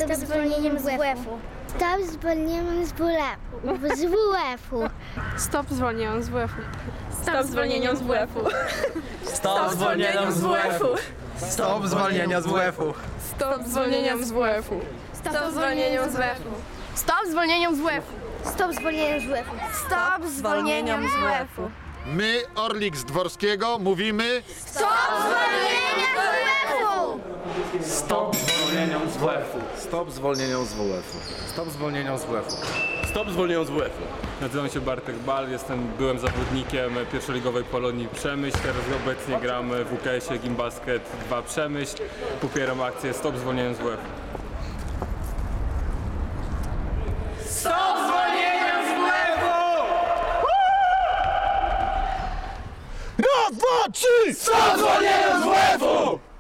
Stop zwolnieniem z WF-u. Stop zwolnieniem z WF-u. Stop zwolnieniem z WF-u. Stop zwolnieniom z WF-u. Stop zwolnieniom z WF-u. Stop zwolnienia z WF-u. Stop zwolnieniem z WF-u. Stop zwolnieniom z WF-u. Stop zwolnieniem z WF-u. Stop zwolnieniem z WF-u. Stop zwolnieniom z WF-u. My, Orlik z Dworskiego, mówimy Stop zwolnieniem z WF-u! Stop zwolnieniom z WF-u. Stop zwolnieniom z WF-u. Stop zwolnieniom z WF-u. Stop zwolnieniom z WF-u. Nazywam się Bartek Bal, byłem zawodnikiem pierwszoligowej Polonii Przemyśl, teraz obecnie gram w UKS-ie Gimbasket 2 Przemyśl. Popieram akcję Stop zwolnieniem z WF-u. Stop zwolnieniom z WF-u! raz, dwa, trzy! Stop zwolnieniom z WF-u!